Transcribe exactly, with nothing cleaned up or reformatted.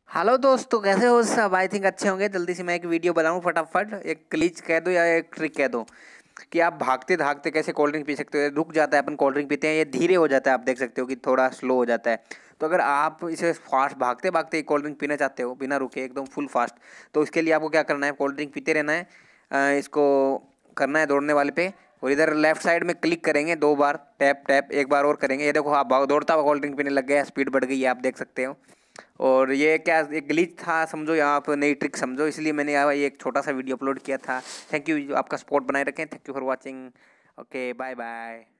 Hello दोस्तों, कैसे हो सब? आई थिंक अच्छे होंगे। जल्दी से मैं एक वीडियो बनाऊं फटाफट। एक ग्लिच कह दो या एक ट्रिक कह दो कि आप भागते भागते कैसे कोल्ड ड्रिंक पी सकते हो। रुक जाता है, अपन कोल्ड ड्रिंक पीते हैं, ये धीरे हो जाता है। आप देख सकते हो कि थोड़ा स्लो हो जाता है। तो अगर आप इसे फास्ट भागते भागते कोल्ड ड्रिंक पीना चाहते हो बिना रुके एकदम फुल फास्ट, तो इसके लिए आपको क्या करना है, कोल्ड ड्रिंक पीते रहना है। अ, इसको करना है दौड़ने वाले पे, और इधर लेफ्ट साइड में क्लिक करेंगे दो बार, टैप टैप एक बार और करेंगे। ये देखो, आप भाग दौड़ता हुआ कोल्ड ड्रिंक पीने लग गया, स्पीड बढ़ गई है, आप देख सकते हो। और ये क्या, एक ग्लिच था समझो, यहाँ आप नई ट्रिक समझो, इसलिए मैंने यहाँ ये एक छोटा सा वीडियो अपलोड किया था। थैंक यू, आपका सपोर्ट बनाए रखें। Thank you for watching. Okay, bye bye.